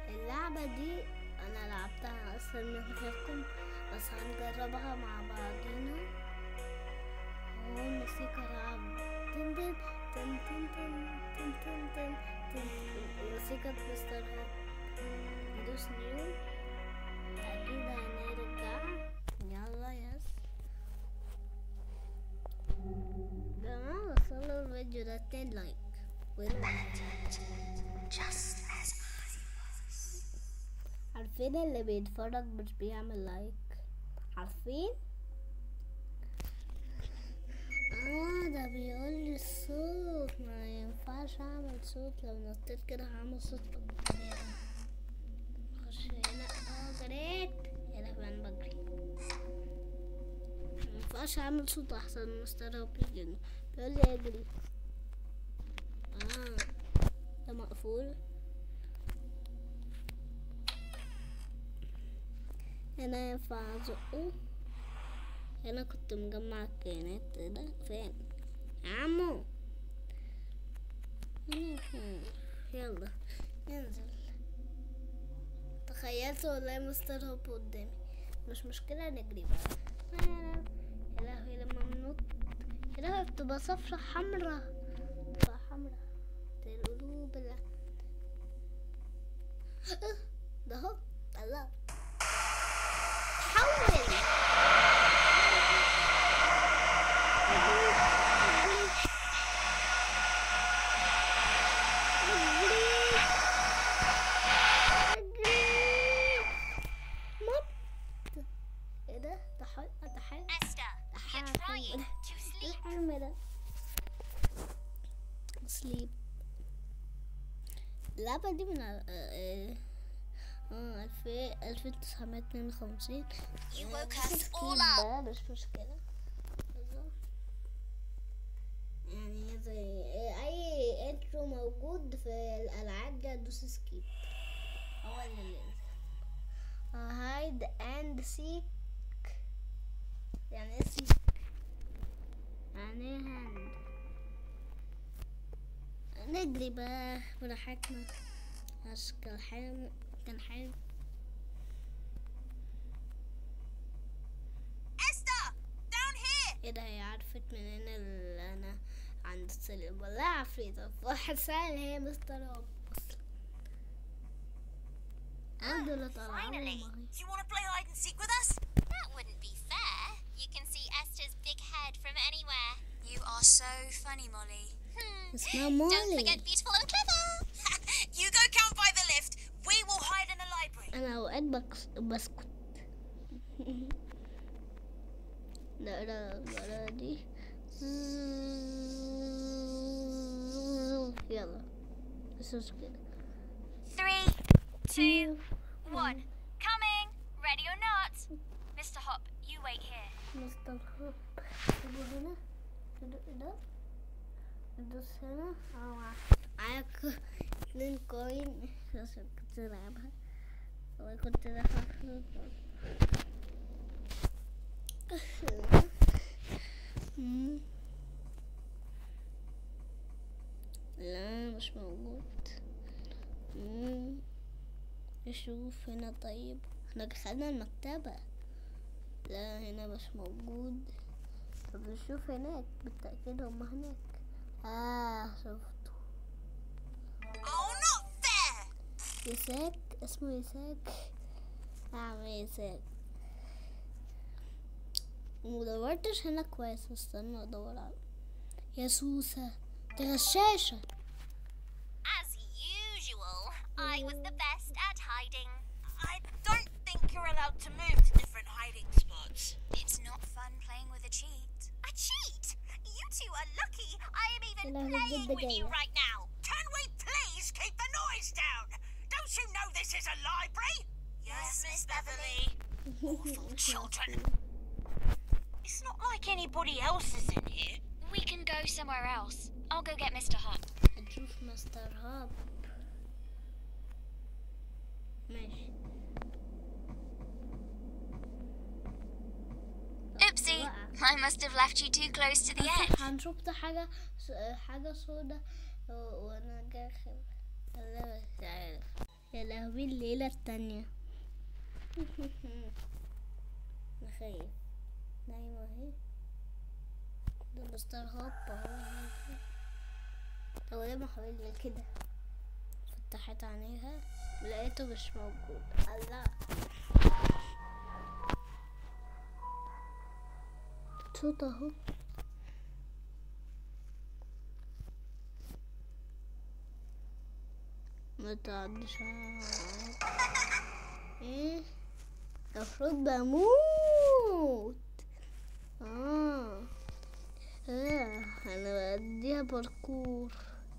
اللعبة دي انا لعبتها اصلا من غيركم، بس هنجربها مع بعضينا. هو الموسيقى لعب تن تن تن تن تن تن تن تن موسيقى مستر هوب. ندوس نيو، اكيد هنرجع. يلا يس جماعة، وصلوا الفيديو ده 10 لايك. عارفين اللي بيتفرج مش بيعمل لايك؟ عارفين؟ ده بيقول لي الصوت ما ينفعش اعمل صوت. لو نطيت كده هعمل صوت كبير. خش هنا. جريت. يا لهوي انا بجري. ما ينفعش اعمل صوت احسن من مستر هوب بيقول لي اجري. ده مقفول. هنا ينفع ازقه. هنا كنت مجمع الكائنات. ده فين عمو؟ هنا فين؟ يلا ننزل. تخيلت والله مستر هوب قدامي. مش مشكلة نجري بقى. يا لهوي لما بنط يا لهوي بتبقى صفرة حمرا. بتبقى حمرا القلوب. ده هو الله حول. ايه ده؟ ده حلو. الحلم ده سليب. اللعبة دي من 1952. مش مشكلة. يعني زي اي انترو موجود في الالعاب ده دوس سكيب. هو اللي هايد اند سيك. يعني ايه سيك؟ يعني هاند. نجري بقى براحتنا. كان حلو. ايه ده؟ هي عرفت منين اللي انا عند السلم؟ والله عفريتة. واحد سأل هي مستر هوب اصلا. دول طالعين. Do you want to play hide and seek with us? That wouldn't be fair. You can see Esther's big head from anywhere. You are so funny, Molly. اسمها مولي. Don't forget beautiful and clever. You go count by the lift. We will hide in the library. انا اوقات بسكت. لا دي. يلا بس كده. 3, 2, 1. Coming. Ready or not? Mr. Hop, you wait here. مستر هوب. هنا. ده. ندوس هنا. معاك 2 كوين عشان كنت العبها. وكنت داخل لا مش موجود. نشوف هنا. طيب احنا دخلنا المكتبة. لا هنا مش موجود. طب نشوف هناك. بالتأكيد هما هناك. شفته. Oh, not fair. يساك. اسمه يساك. يساك. مدورتش هنا كويس. استنى ادور على يا سوسة. دي غشاشة. As usual, I was the best at hiding. I don't think you're allowed to move to different hiding spots. It's not fun playing with a cheat. A cheat? You two are lucky I am even playing with you right now. Can we please keep the noise down? Don't you know this is a library? Yes, Miss Beverly. Awful children. It's not like anybody else is in here. We can go somewhere else. I'll go get Mr. Hop. نشوف مستر هوب. ماشي. Oopsie, I must have left you too close to the edge. هنشوف حاجة سودا وانا داخل. والله مش عارف. يا لهوي أوي الليلة التانية. أنا خايف. نايمة اهي. ده مستر هوب اهو. هو ليه محاولة كده؟ فتحت عينيها لقيته مش موجود. الله، صوت اهو. ما تعدش ايه؟ المفروض بموت. انا بديها باركور.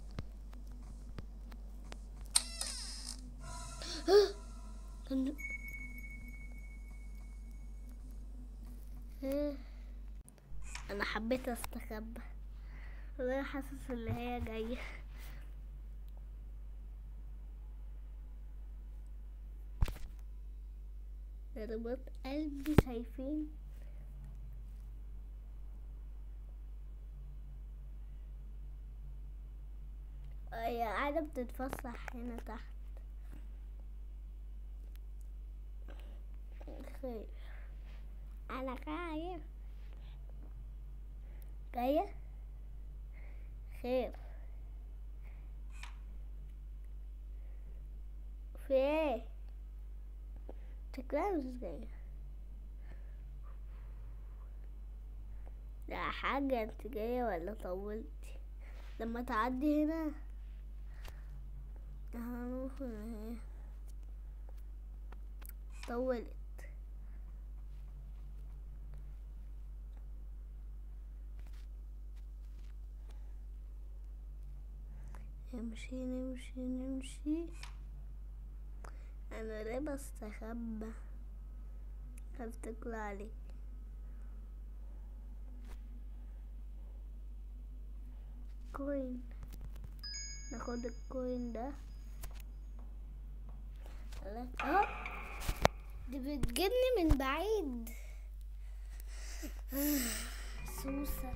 انا حبيت استخبى، انا حاسس ان هي جايه. ضربات قلبي شايفين. هي قاعدة بتتفسح هنا تحت. خير، انا خايف. جاية خير. في ايه؟ شكلها مش جاية. لا حاجة، انت جاية ولا طولتي؟ لما تعدي هنا هنروح هنا. طولت. نمشي نمشي نمشي. انا ليه بستخبى؟ هفتكر عليك. كوين، ناخد الكوين ده. دي بتجيبني من بعيد. سوسة.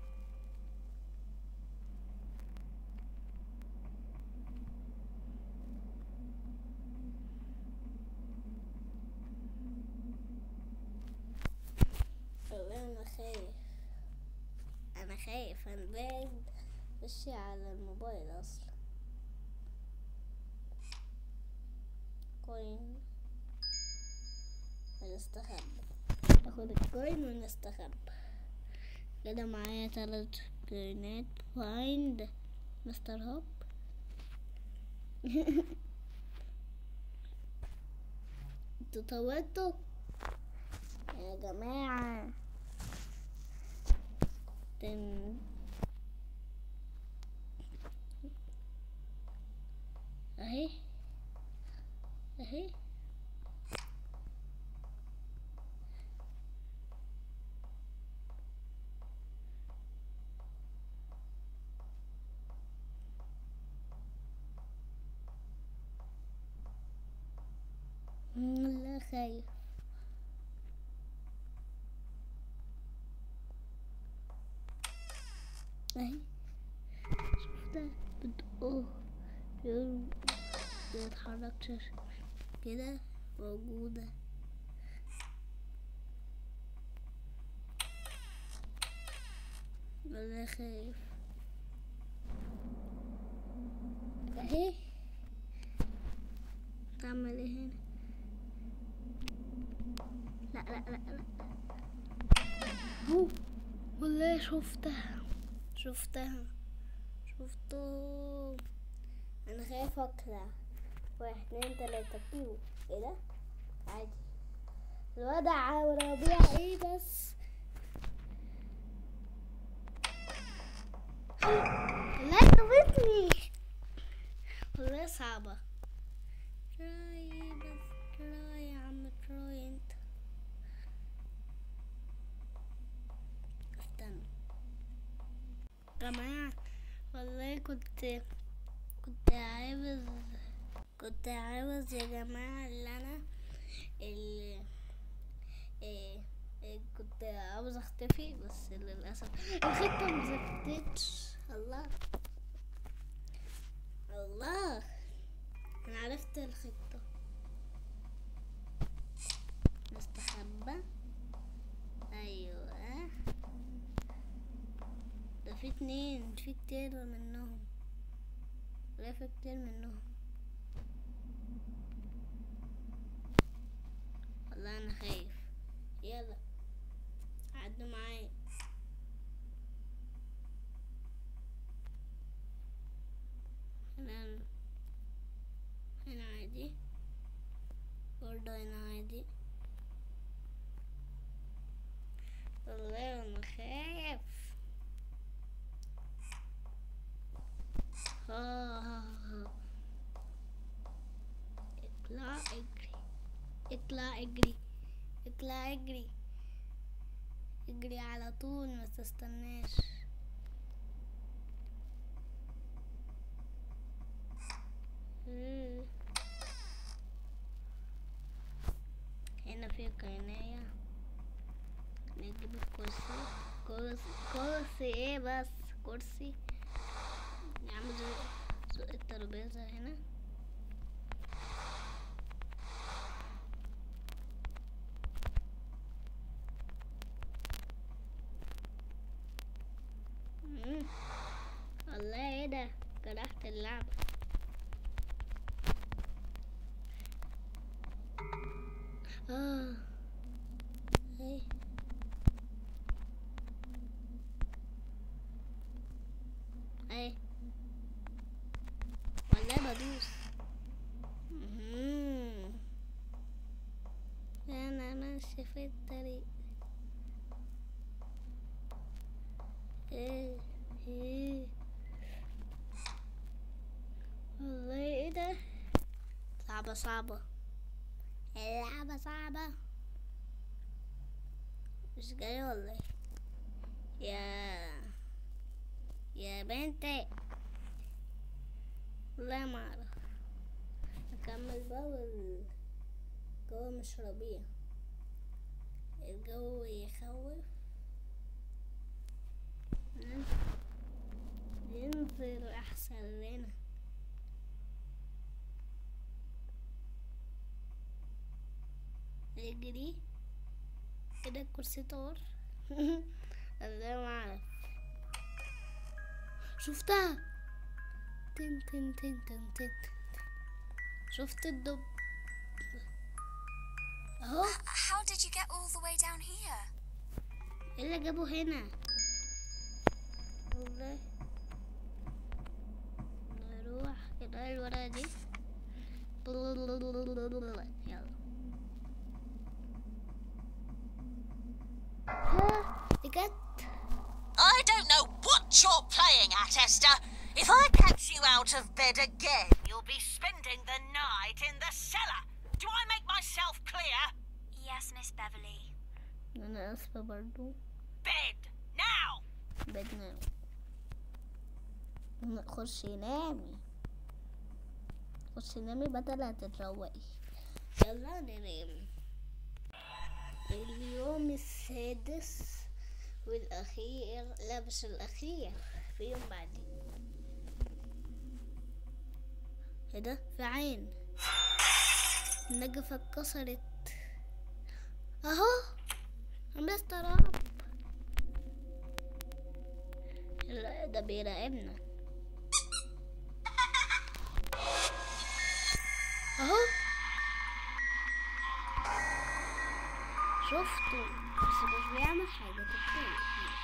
انا خايف، انا خايف. انا بعيد ماشي على الموبايل اصلا. كوين ونستخبى. ناخد الكوين ونستخبى. كده معايا 3 كوينات. فايند مستر هوب. انتوا طولتوا يا جماعة. اهي اهي. لا خايف. اهي شفتها بتقول بيتحرك كده. موجودة. انا خايف. اهي. تعمل ايه هنا؟ لا لا لا لا. والله شفتها. شفته. انا خايفة اكلها. 1 2 3 بيو. ايه ده؟ عادي. الوضع وربيع ايه بس؟ لا خوفتني. والله صعبة. تراي بس تراي يا عم تراي انت. استنى جماعة، والله كنت عاوز يا جماعة كنت عاوز اختفي، بس للأسف الخطة مزبطتش. الله انا عرفت الخطة. نستخبى. ايوه، ده في اتنين، في كتير منهم، لا في كتير منهم. والله انا خايف. يلا عدوا معايا. هنا هنا عادي، برضه هنا عادي. والله انا خايف. اطلع اجري، اطلع اجري، اطلع اجري، اجري على طول، ما تستناش. هنا في قناية، نجيب الكرسي. كرسي ايه بس؟ كرسي نعمل زق الترابيزة هنا. والله ايه ده، كرهت اللعبة. ايه ايه والله بدوس. انا ماشي في الطريق. ايه والله ايه ده، لعبة صعبة، اللعبة صعبة. مش جاي والله. يا بنتي، والله ما اعرف. نكمل بقى. والجو مش ربيع، الجو يخوف. ننزل احسن لنا. اجري كده، الكرسي طار. والله ما اعرف. شفتها، تن تن تن تن تن. شفت الدب اهو. How did you get all the way down here? ايه اللي جابه هنا؟ والله نروح كده الورقة دي. يلا. جت. I don't know what you're playing at, Esther. If I catch you out of bed again, you'll be spending the night in the cellar. Do I make myself clear? Yes, Miss Beverly. أنا آسفة برضو. Bed, now! بدنا خشي نامي، خشي نامي بدل لا تتروقي. يلا ننام. اليوم السادس والأخير، لا مش الأخير، في يوم بعدين. ايه ده، في عين، النجفة اتكسرت اهو. مستر لا ده بيراقبنا اهو. شفته بس مش بيعمل حاجة تاني.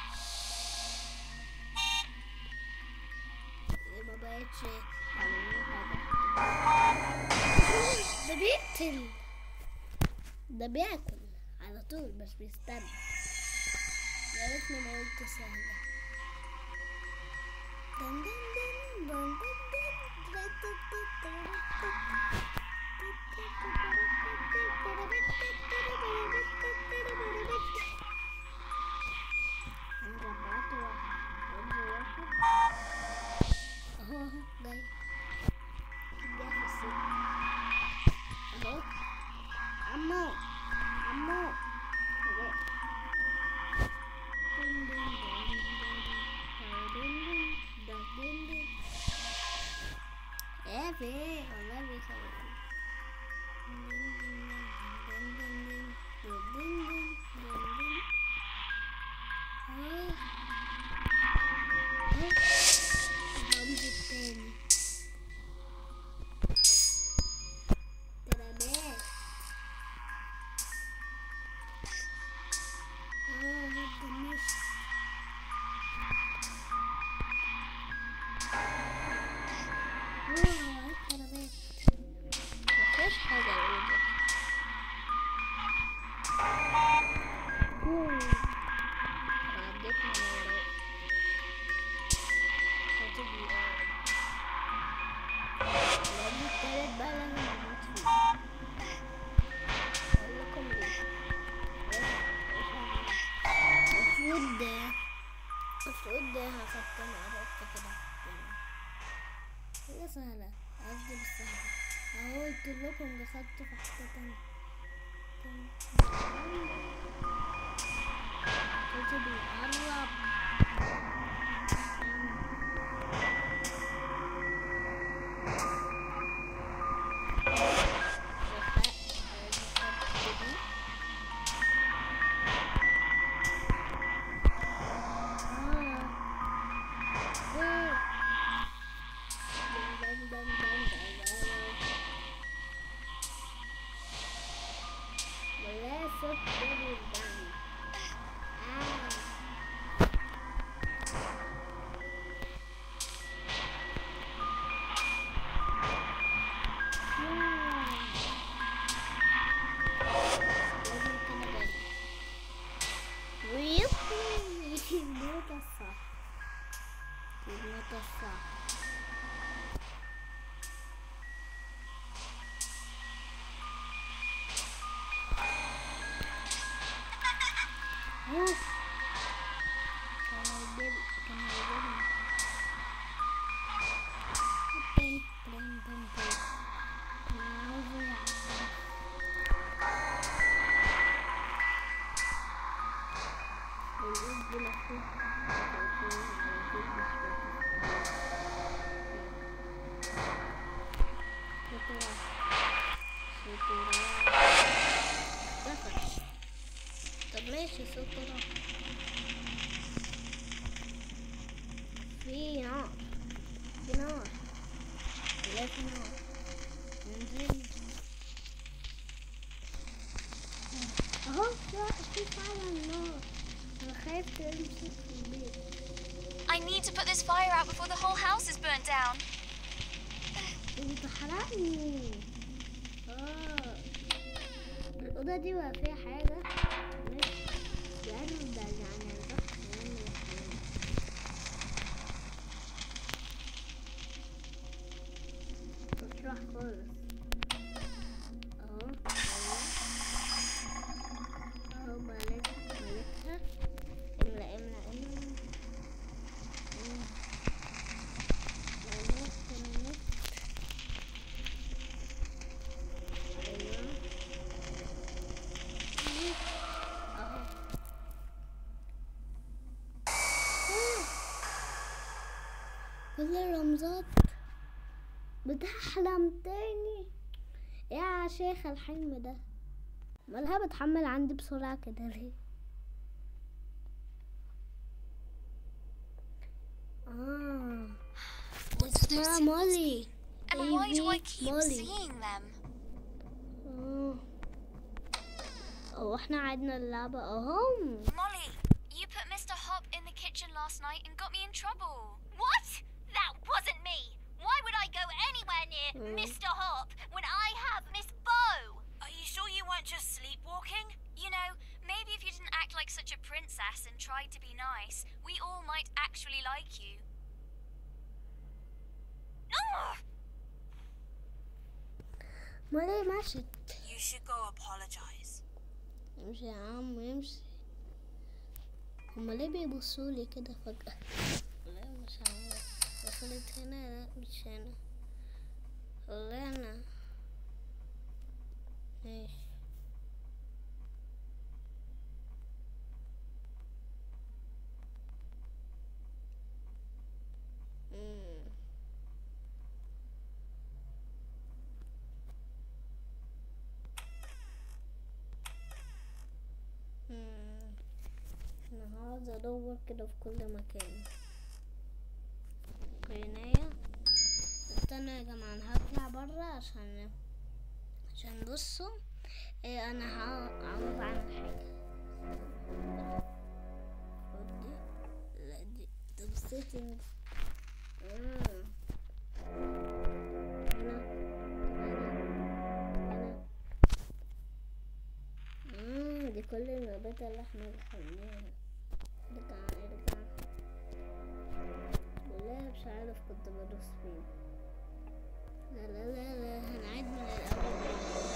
ما بقتش يعمل حاجة. ده بيقتل، ده بياكل على طول بس بيستنى. يا ريتني ما قلت سهلة. اهو جاي في السجن اهو. عمو ايه في والله بيخوف. لكم دخلت في حتة تانية. قلت بيقرب. طب ماشي سكرة. في نار في نار لا في نار. ننزل اهو في فعلا نار. انا خايف تمسك في البيت. I need to put this fire out before the whole house is burnt down. انت حرقني. الأوضة دي بقى فيها حاجة يعني ده يعني الضغط مش راح خالص. اهو ملكها. املا كل الرمزات بتحلم تاني. يا شيخ الحلم ده مالها بتحمل عندي بسرعة كده ليه؟ اسمها مولي. And why do I keep seeing them? احنا عدنا اللعبة اهو. Molly, you put Mr. Hop in the kitchen last night and got me in trouble. What? That wasn't me. Why would I go anywhere near Mr. Hop when I have Miss Bow? Are you sure you weren't just sleepwalking? You know, maybe if you didn't act like such a princess and tried to be nice, we all might actually like you. مولي ماشي. You should go apologize. امشي يا عم امشي. هما ليه بيبصولي كده فجأة؟ لا مش عارف. دخلت هنا لا مش هنا. والله انا ماشي. انا هقعد ادور كده في كل مكان. قناية. استنى يا جماعة انا هطلع برا عشان بصوا انا هعوض عن حاجة. لا دي طب سيتنجز. دي كل النبات اللي احنا دخلناها. ارجع والله مش عارف كنت بدوس فين. لا هنعيد من الاول.